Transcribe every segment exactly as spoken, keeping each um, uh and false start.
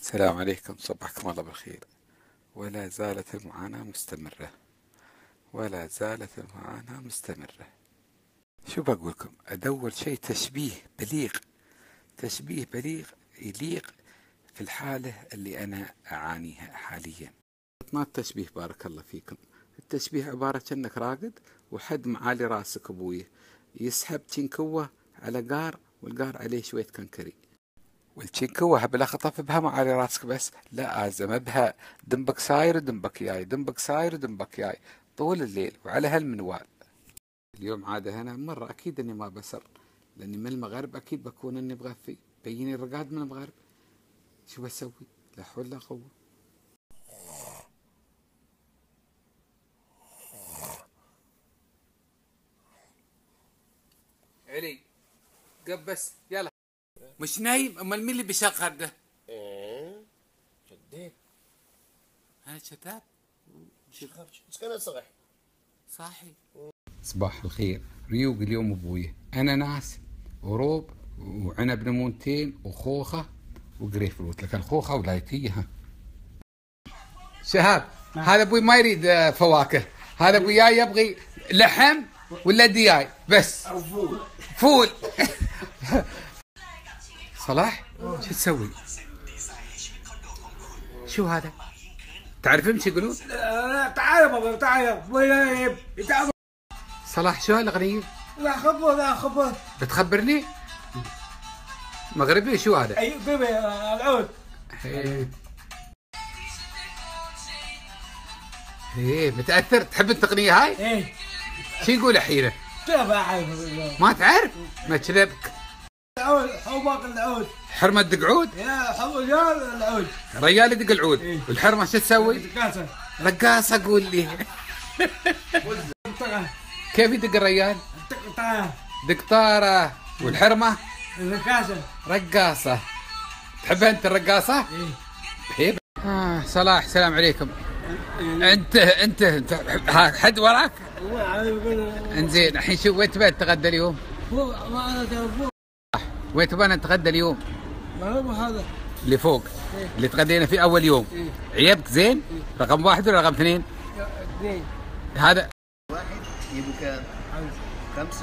السلام عليكم، صبحكم الله بالخير. ولا زالت المعاناة مستمرة، ولا زالت المعاناة مستمرة. شو بقولكم؟ أدور شيء تشبيه بليغ، تشبيه بليغ يليق في الحالة اللي أنا أعانيها حاليا. ما التشبيه بارك الله فيكم؟ التشبيه عبارة كأنك راقد وحد معالي راسك أبويه يسحب تشنكوة على قار، والقار عليه شوية كنكري، والتشنكوة بلا خطف بها ما على راسك بس، لا ازم بها دنبك ساير ودنبك جاي، دنبك ساير ودنبك جاي طول الليل وعلى هالمنوال. اليوم عادة هنا مرة أكيد إني ما بسر، لأني من المغرب أكيد بكون إني بغثي، بيني الرقاد من المغرب. شو بسوي؟ لا حول ولا قوة. علي قبس يلا. مش نايم؟ أمال مين اللي بيشغل ده؟ ايه شديت أنا شتاب شغال بس كان صغير صاحي. صباح الخير. ريوق اليوم ابوي اناناس وروب وعنب ليمونتين وخوخه وقريف فروت، لكن الخوخه ولايتيه. شهاب هذا ابوي ما يريد آه، فواكه، هذا ابوي جاي يبغي لحم ولا دياي بس او فول فول. صلاح شو تسوي؟ شو هذا؟ تعرفين ايش يقولون؟ تعال بابا تعال وين تعال. صلاح شو هالاغنيه؟ لا خبر لا خبر بتخبرني؟ مغربي شو هذا؟ اي بيبي العود. ايه ايه متأثر؟ تحب التقنية هاي؟ ايه شو يقول الحين؟ كيف اعرف؟ ما تعرف؟ ما تشربك العود حبك العود. حرمة دق عود؟ يا حب رجال العود. ريال يدق العود. إيه؟ والحرمة شو تسوي؟ كاسه رقاصة قول لي. كيف يدق الريال؟ دقطارة. والحرمة؟ كاسه رقاصة. تحبها انت الرقاصة؟ ايه حبيب. آه صلاح السلام عليكم. انت انت, انت ها حد وراك؟ انزين الحين شوف وين تبغى تتغدى اليوم؟ فوق ما انا فوق. وين تبغى نتغدى اليوم؟ ما هو هذا اللي فوق. إيه؟ اللي تغدينا فيه اول يوم. إيه؟ عيبك زين؟ إيه؟ رقم واحد ولا رقم اثنين؟ اثنين. هذا واحد يبقى كام؟ خمسة.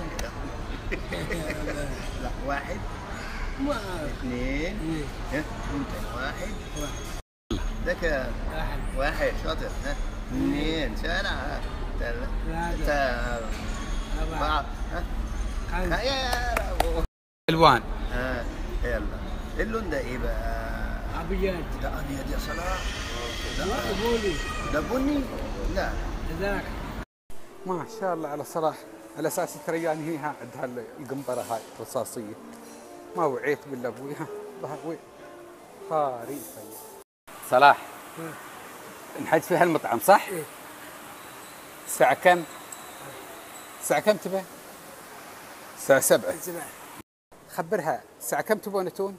لا واحد ما اثنين إيه؟ ها انت واحد ذاك واحد واحد شاطر ها اثنين شارع ثلاثة أربعة ها ها يا الوان. ها يلا اللون ده ايه بقى؟ ابيض. ده ابيض يا صلاح. ده بولي ده بني؟ لا ذاك. ما شاء الله على صلاح، على اساس تريان هي ها عندها القنبره هاي رصاصيه. ما وعيت بالله ابوي. ها ظهر وين؟ خاري صلاح. نحج في هالمطعم صح؟ إيه؟ الساعة كم؟ الساعة كم تبى؟ الساعة سبعة. سبعة. خبرها الساعة كم تبون تون؟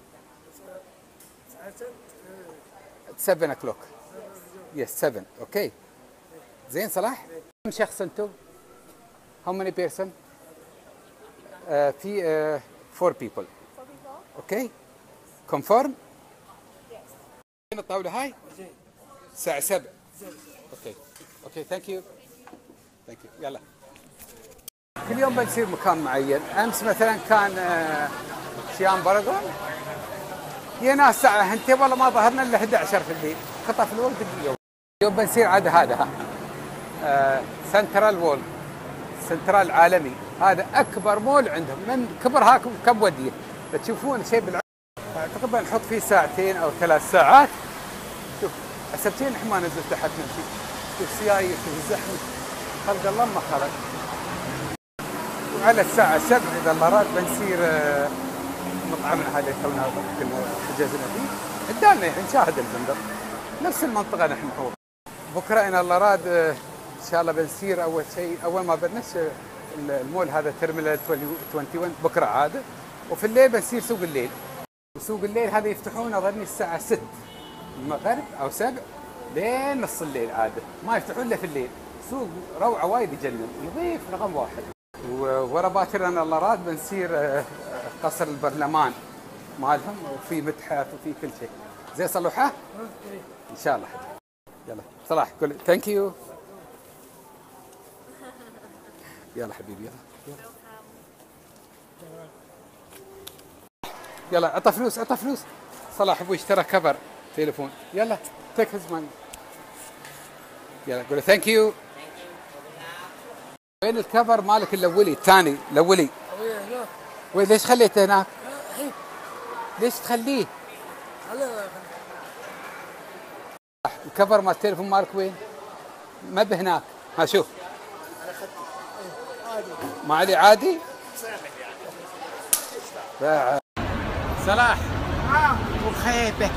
سبعة o'clock. يس سبعة. اوكي. زين صلاح؟ كم شخص انتم؟ How many person؟ آه في آه four people. اوكي؟ confirm؟ وين الطاولة هاي؟ الساعة سبعة. اوكي. اوكي ثانك يو. ثانك يو. يلا. كل يوم بنصير مكان معين. امس مثلا كان آه شيام باراغون. جينا الساعة هنتي والله ما ظهرنا الا احد عشر في الليل، خطف الوقت اليوم. اليوم بنصير عاد هذا ها آه سنترال وول، سنترال عالمي، هذا اكبر مول عندهم من كبر هاكم كم وديه. بتشوفون شيء بالع... اعتقد بنحط فيه ساعتين او ثلاث ساعات. شوف حسبتين احنا ما نزل تحت نمشي. شوف سيايير، شوف الزحمه، خلق الله ما خلق. وعلى الساعة سبعة إذا الله راد بنصير آه مطعمنا هذا تونا كنا حجزنا فيه قدامنا يعني نشاهد البندر نفس المنطقة نحن فوق. بكرة إن الله راد آه إن شاء الله بنصير أول شيء أول ما بنش المول هذا ترمينال واحد وعشرين بكرة عادة، وفي الليل بنصير سوق الليل. وسوق الليل هذا يفتحون أظني الساعة ستة المغرب أو سبعة لين نص الليل عادة، ما يفتحون إلا في الليل. سوق روعة وايد يجنن، نظيف رقم واحد. وورا باكر ان الله راد بنصير قصر البرلمان مالهم، وفي متحف وفي كل شيء. زين صلوحه؟ ان شاء الله حبيبي. يلا صلاح قول ثانك يو. يلا حبيبي يلا يلا عطى فلوس عطى فلوس. صلاح ابوي اشترى كفر تليفون. يلا تيك هيز ماني. يلا قول ثانك يو. وين الكفر مالك الاولي الثاني الاولي؟ وين ليش خليته هناك؟ ليش تخليه؟ الكفر مال التليفون مالك وين؟ ما بهناك. ها شوف ما علي عادي. صلاح وخيبه.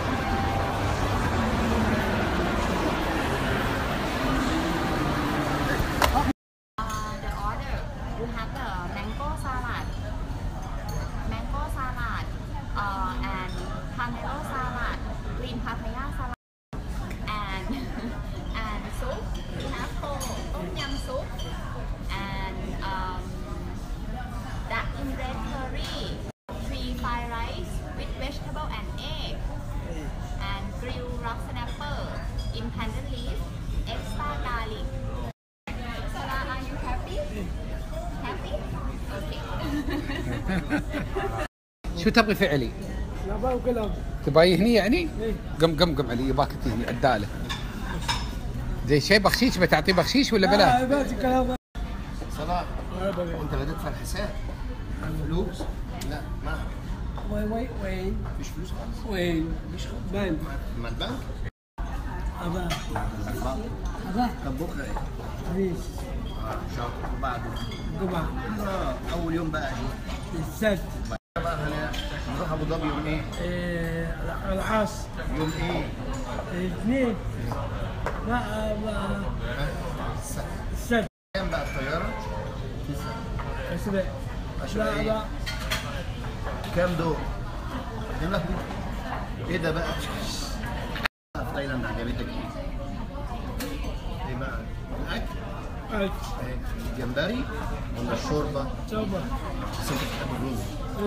شو تبغي فعلي؟ لا وكلام. تبغي هني يعني؟ قم قم قم علي يباك تهني عداله. زي شيء بخشيش بتعطيه بخشيش ولا بلا؟ لا بس كلام. صلاح انت لا تدفع الحساب. فلوس؟ لا ما وين وين وين؟ فيش فلوس خالص. وين؟ مفيش خالص. بنك. مع البنك؟ أبا أبا طب بكره ايه؟ خميس. اه شهر وبعده جمعة. اه اول يوم بقى ايه؟ السبت. بقى هن- نروح ابو ظبي يوم ايه؟ إيه العصر. يوم ايه؟ الاثنين. لا ما السبت. السبت. كام بقى الطياره؟ السبت. عشان لا ايه؟ لا كام دور؟ يا لهوي ايه ده بقى؟ في تايلاند عجبتك ايه؟ ايه بقى؟ الاكل؟ ألف. ايه الجمبري ولا الشوربه؟ شوبة. بس انت بتحب الرز.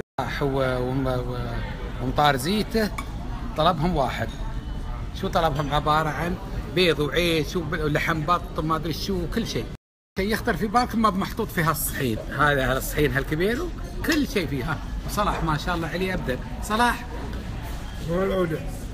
ومطار زيته طلبهم واحد. شو طلبهم؟ عباره عن بيض وعيش ولحم بط وما ادري شو وكل شيء. شيء يخطر في بالك ما محطوط في هالصحين، هذا هالصحين هالكبير كل شيء فيها. وصلاح ما شاء الله عليه ابدا. صلاح هو العودة.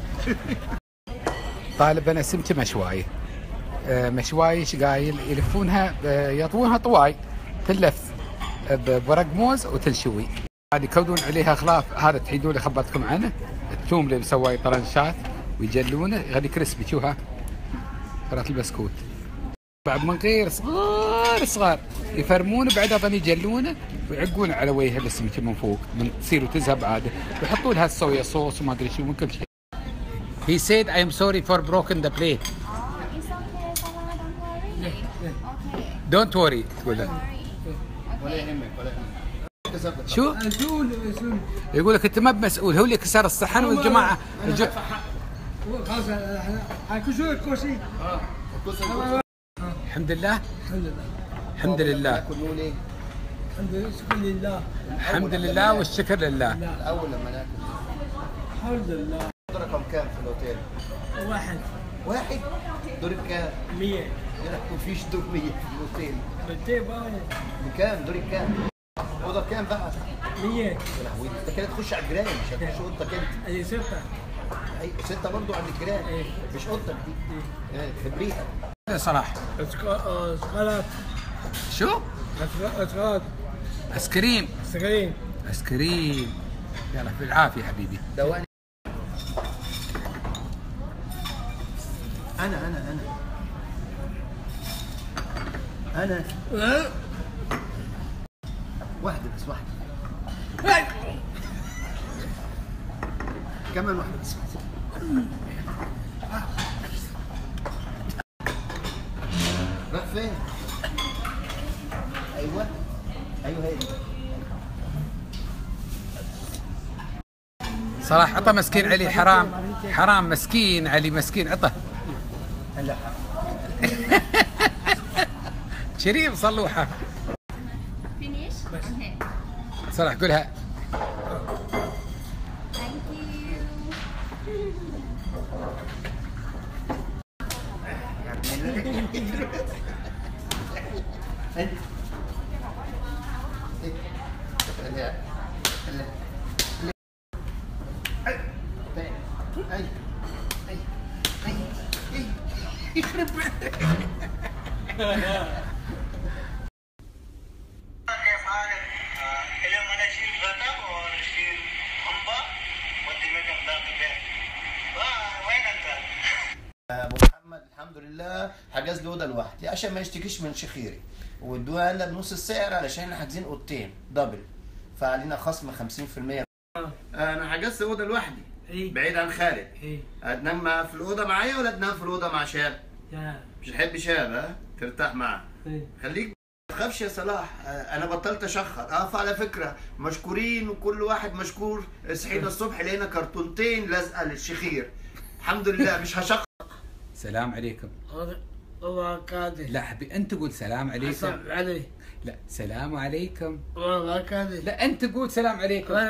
طالب انا سمكه مشوايه. آه، مشوايه ايش قايل؟ يلفونها آه، يطوونها طواي تلف بورق موز وتنشوي. هذه يكودون عليها خلاف. هذا تحيدون اللي خبرتكم عنه. الثوم اللي مسوي طرنشات ويجلونه يغلي كريسبي. شوفها كرات البسكوت. بعد من غير صغار صغار يفرمونه بعدها ظل يجلونه ويعقونه على وجه السمكه من فوق من تصير وتذهب عاده. ويحطوا لها الصويا صوص وما ادري شو من كل شيء. He said I am sorry for broken the plate. Oh, it's okay, Salah, don't worry. Okay. Don't worry تقول له. ولا يهمك ولا يهمك. كسبت. شو؟ مسؤول مسؤول. يقول لك انت ما بمسؤول. هو اللي كسر الصحن والجماعه الج... خلاص حكوا شو الكرسي؟ اه الكسر. الحمد لله الحمد لله. الحمد لله كله ليه؟ الحمد لله شكرا لله. الحمد لله والشكر لله. الاول لما ناكل. الحمد لله. رقم كام في الاوتيل؟ واحد. واحد؟ دور بكام؟ مية. يا لهوي مفيش دور مية في الاوتيل. بنتين بقى. بكام؟ دور كام؟ اوضه كام بقى؟ مية. يا لهوي انت كده تخش على الجيران مش هتخش اوضتك انت. أي ستة. اي ستة برضو عند الجيران مش اوضتك دي. ايه تحبيها؟ يا صلاح اسقاط. شو؟ اسقاط. اسكريم سكرين. اسكريم. يلا بالعافيه حبيبي. دوقني. انا انا انا انا واحدة بس واحدة. كمان واحدة بس. راح فين؟ ايوه ايوه هي دي. صلاح عطى مسكين علي. حرام حرام مسكين علي مسكين عطى. هلا شريف صلوحه. Finish? Okay. صلاح قولها. Thank you. يخرب بيتك. كيف حالك؟ اليوم انا اشيل غدا واشيل حنبه ودي منهم باقي البيت. وين انت؟ ابو محمد الحمد لله حجز لي اوضه لوحدي عشان ما يشتكيش من شخيري، وادوها لنا بنص السعر علشان احنا حاجزين اوضتين دبل، فعلينا خصم خمسين في المية. انا حجزت اوضه لوحدي بعيد عن خالد. هتنام في الاوضه معايا ولا تنام في الاوضه مع شاب؟ مش تحب شاب ها؟ ترتاح معاه. خليك ما تخافش يا صلاح، انا بطلت اشخر. اه فعلى فكره مشكورين وكل واحد مشكور. صحينا الصبح لقينا كرتونتين لازقه للشخير. الحمد لله مش هشخر. سلام عليكم. الله كاذب. لا حبيبي انت قول سلام عليكم. سلام علي. لا سلام عليكم. والله كاذب. لا انت قول سلام عليكم.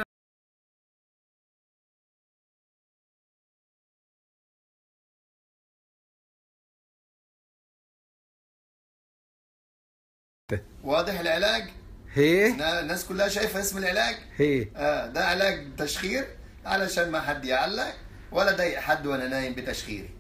واضح العلاج؟ هي الناس كلها شايفه اسم العلاج؟ هي اه ده علاج تشخير علشان ما حد يعلق ولا ضايق حد وانا نايم بتشخيري.